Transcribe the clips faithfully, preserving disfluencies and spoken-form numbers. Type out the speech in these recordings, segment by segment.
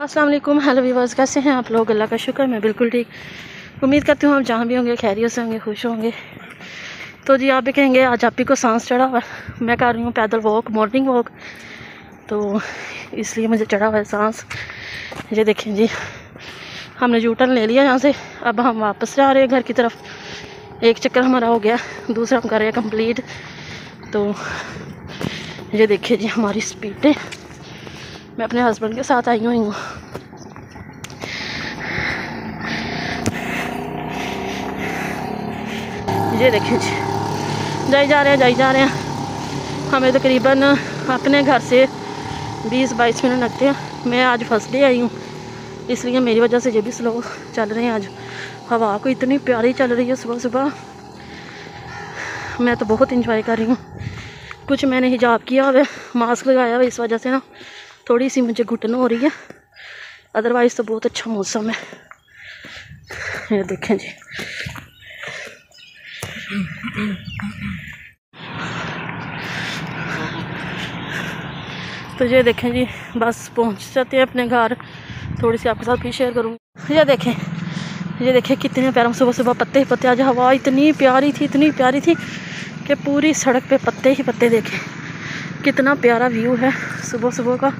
अस्सलाम वालेकुम, hello viewers, कैसे हैं आप लोग? अल्लाह का शुक्र, मैं बिल्कुल ठीक। उम्मीद करती हूँ आप जहाँ भी होंगे खैरियत से होंगे, खुश होंगे। तो जी आप भी कहेंगे आज आप ही को सांस चढ़ा हुआ। मैं कर रही हूँ पैदल वॉक, मॉर्निंग वॉक, तो इसलिए मुझे चढ़ा हुआ है सांस। ये देखें जी, हमने यू टर्न ले लिया यहाँ से। अब हम वापस जा रहे हैं घर की तरफ। एक चक्कर हमारा हो गया, दूसरा हम कर रहे हैं कंप्लीट। तो ये देखिए जी हमारी स्पीडें। मैं अपने हस्बैंड के साथ आई हुई हूँ। ये देखिए जी, जाई जा रहे हैं जाई जा रहे हैं। हमें तकरीबन अपने घर से बीस बाईस मिनट लगते हैं। मैं आज फर्स्ट डे आई हूँ, इसलिए मेरी वजह से ये भी स्लो चल रहे हैं। आज हवा को इतनी प्यारी चल रही है सुबह सुबह, मैं तो बहुत इंजॉय कर रही हूँ। कुछ मैंने हिजाब किया हुआ, मास्क लगाया हुआ, इस वजह से ना थोड़ी सी मुझे घुटन हो रही है, अदरवाइज़ तो बहुत अच्छा मौसम है। ये देखें जी, तो ये देखें जी, बस पहुंच जाते हैं अपने घर। थोड़ी सी आपके साथ भी शेयर करूँगी। ये देखें, ये देखें कितने प्यारे सुबह सुबह पत्ते ही पत्ते। आज हवा इतनी प्यारी थी, इतनी प्यारी थी कि पूरी सड़क पे पत्ते ही पत्ते। देखें कितना प्यारा व्यू है सुबह सुबह का।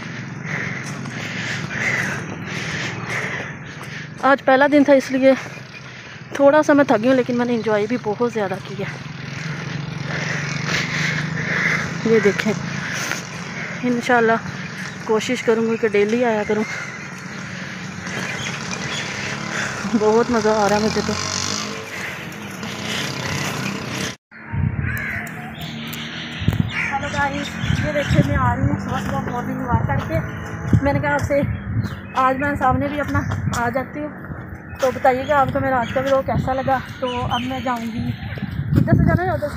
आज पहला दिन था इसलिए थोड़ा सा मैं थकी हूँ, लेकिन मैंने एंजॉय भी बहुत ज़्यादा किया। ये देखें, इंशाल्लाह कोशिश करूँगी कि डेली आया करूँ। बहुत मज़ा आ रहा है मुझे तो। हेलो गाइस, ये देखिए मैं आ रही हूँ सुबह सुबह मॉर्निंग वॉक करके। मैंने कहा आपसे आज मैं सामने भी अपना आ जाती हूँ, तो बताइएगा आपको मेरा आज का व्लॉग कैसा लगा। तो अब मैं जाऊँगी, इधर से जाना है उधर से,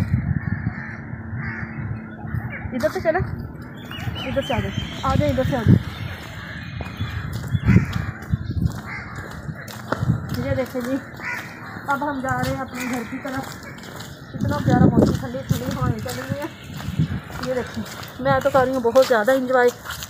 इधर से चला, इधर से आ जाए, आ जाए इधर से आ जाए। ये देखिए जी, अब हम जा रहे हैं अपने घर की तरफ। इतना प्यारा मौसम, ठंडी ठंडी हवाएं चल रही है। ये देखिए, मैं तो कर रही हूँ बहुत ज़्यादा इंजॉय।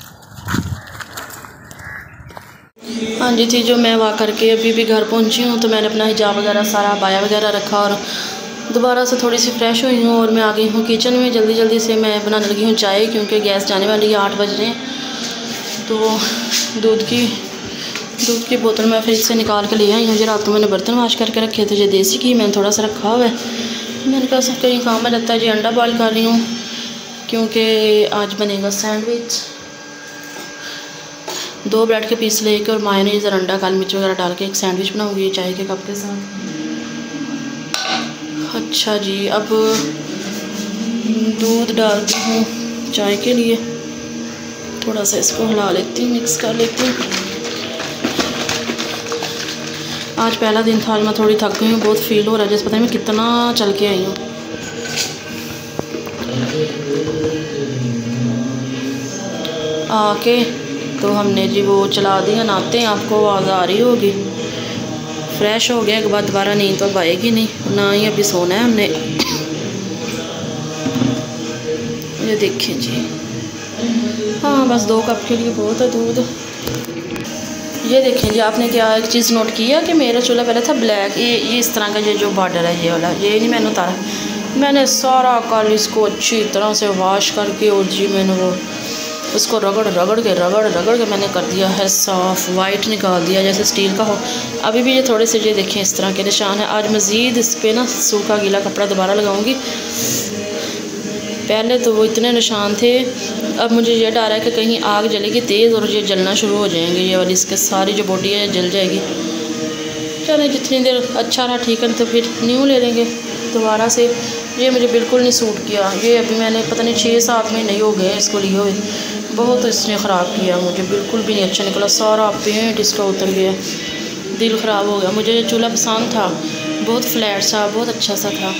हाँ जी थी, जो मैं वहाँ करके अभी भी घर पहुँची हूँ, तो मैंने अपना हिजाब वगैरह सारा बाया वगैरह रखा और दोबारा से थोड़ी सी फ्रेश हुई हूँ। और मैं आ गई हूँ किचन में। जल्दी जल्दी से मैं बनाने लगी हूँ चाय, क्योंकि गैस जाने वाली है, आठ बज रहे हैं। तो दूध की दूध की बोतल मैं फ्रिज से निकाल के ले आई हूँ। रात को मैंने बर्तन वाश करके रखे थे, जो देसी घी मैंने थोड़ा सा रखा हुआ है। मैंने कहा सब कहीं काम में लगता है जी। अंडा बॉयल कर रही हूँ क्योंकि आज बनेगा सैंडविच। दो ब्रेड के पीस लेके और मायोनीज़ और अंडा, काली मिर्च वगैरह डाल के एक सैंडविच बनाऊँगी चाय के कप के साथ। अच्छा जी, अब दूध डालती हूँ चाय के लिए। थोड़ा सा इसको हिला लेती हूँ, मिक्स कर लेती हूँ। आज पहला दिन था, आज मैं थोड़ी थक गई हूँ। बहुत फील हो रहा है जैसे पता नहीं मैं कितना चल के आई हूँ। आके तो हमने जी वो चला दिया, नहाते हैं, आपको आवाज़ आ रही होगी। फ्रेश हो गया के बाद दोबारा नींद तो अब आएगी नहीं, ना ही अभी सोना है हमने। ये देखिए जी, हाँ बस दो कप के लिए बहुत है दूध। ये देखें जी, आपने क्या एक चीज़ नोट किया कि मेरा चूल्हा पहले था ब्लैक, ये ये इस तरह का ये जो बॉर्डर है ये वाला, ये नहीं मैंने उतारा। मैंने सारा कल इसको अच्छी तरह से वॉश करके और जी मैंने वो उसको रगड़ रगड़ के रगड़ रगड़ के मैंने कर दिया है साफ़, वाइट निकाल दिया जैसे स्टील का हो। अभी भी ये थोड़े से ये देखें इस तरह के निशान है। आज मज़ीद इस पर ना सूखा गीला कपड़ा दोबारा लगाऊंगी। पहले तो वो इतने निशान थे, अब मुझे ये डर है कि कहीं आग जलेगी तेज़ और ये जलना शुरू हो जाएंगे। ये वाली इसके सारी जो बॉडी है जल जाएगी। चलें जितनी देर अच्छा रहा ठीक है, तो फिर न्यू ले लेंगे दोबारा से। ये मुझे बिल्कुल नहीं सूट किया। ये अभी मैंने पता नहीं छः सात महीने नहीं हो गए इसको लिए हुए, बहुत इसने ख़राब किया। मुझे बिल्कुल भी नहीं अच्छा निकला, सारा पेंट इसका उतर गया, दिल ख़राब हो गया। मुझे चूल्हा पसंद था, बहुत फ्लैट सा, बहुत अच्छा सा था।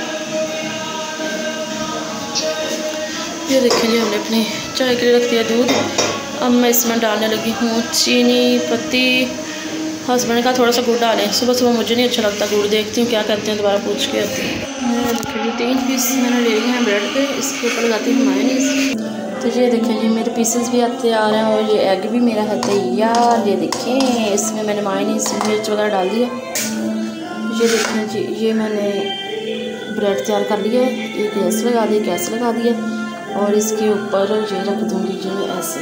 ये देखिए जी, हमने अपनी चाय के लिए रख दिया दूध। अब मैं इसमें डालने लगी हूँ चीनी पत्ती। हस्बैंड का थोड़ा सा गुड़ डालें, सुबह सुबह मुझे नहीं अच्छा लगता गुड़। देखती हूँ क्या करते हैं, दोबारा पूछ के आती हूँ। तीन पीस मैंने ले लिए हैं ब्रेड के, इसके ऊपर लगाती हूँ मायोनीज़। तो ये देखें जी मेरे पीसेस भी तैयार हैं और ये एग भी मेरा है तैयार। ये देखें इसमें मैंने मायोनीज मिर्च वगैरह डाल दिया। ये देखें जी ये मैंने ब्रेड तैयार कर लिया है। ये गैस लगा दी गैस लगा दिया और इसके ऊपर ये रख दूँगी जी मैं ऐसे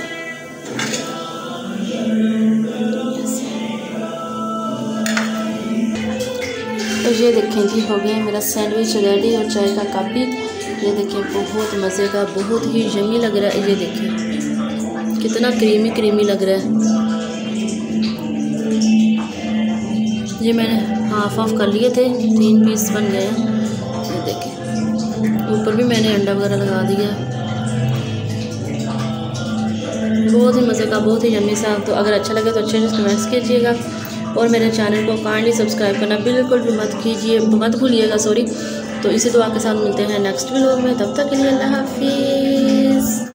ऐसे। तो ये देखें जी हो गया मेरा सैंडविच रेडी और चाय का कप भी। ये देखें बहुत मज़े का, बहुत ही यम्मी लग रहा है। ये देखें कितना क्रीमी क्रीमी लग रहा है। ये मैंने हाफ ऑफ कर लिए थे, तीन पीस बन गए हैं। ये देखें ऊपर भी मैंने अंडा वगैरह लगा दिया। बहुत ही मज़े का, बहुत ही यम्मी सा। तो अगर अच्छा लगे तो अच्छे से कमेंट्स कीजिएगा और मेरे चैनल को काइंडली सब्सक्राइब करना बिल्कुल भी मत कीजिए मत भूलिएगा सॉरी। तो इसी दुआ के साथ मिलते हैं नेक्स्ट व्लॉग में। तब तक के लिए अल्लाह हाफिज़।